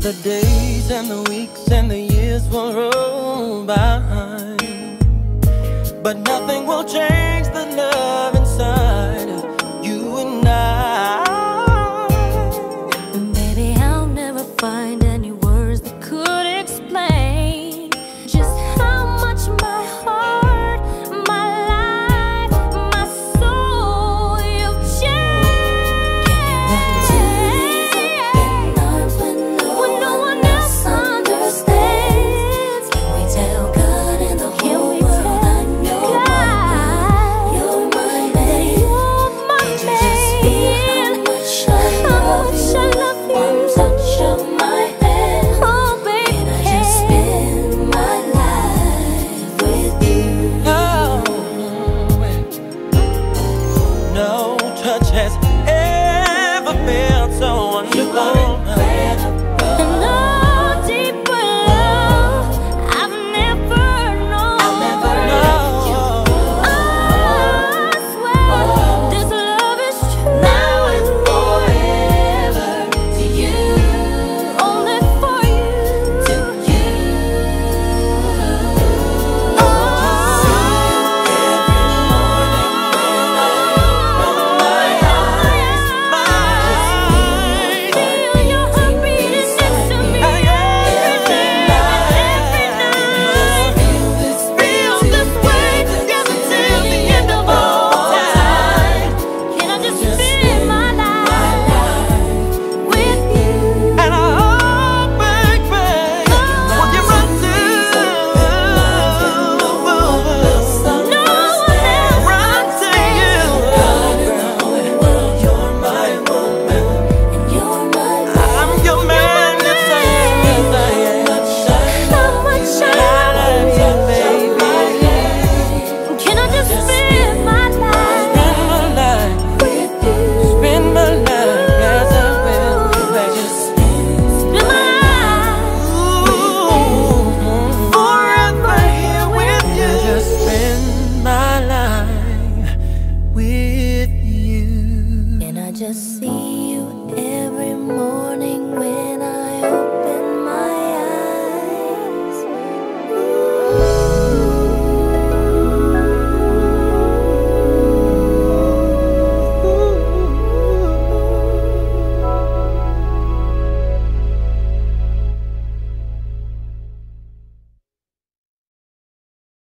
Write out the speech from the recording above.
The days and the weeks and the years will roll by, but nothing will change the love inside of you and I. And baby, I'll never find any words that could explain just how much my heart, my life, my soul, you've changed. When no one else understands, can we tell God and the whole world that you're my man? Just feel how much I love you. One touch of my hand, oh baby, and I just spend my life with you. No touch has ever felt so wonderful. And no deeper love I've never known. I swear this love is true. Now and forever to you, only for you, to you. Feel your heart beating next to me every day and every night. Feel this way together till the end of all time. Can I just spend my life with you? And I hope, baby, when you run to No one else run to you. You're my woman, and you're my I'm your man. Yes, I am. how much I love you, baby. Can I just spend my life with you? Spend my life, yes I will. Just Spend my life forever here with you. Just spend my life with you. and I just see you every morning when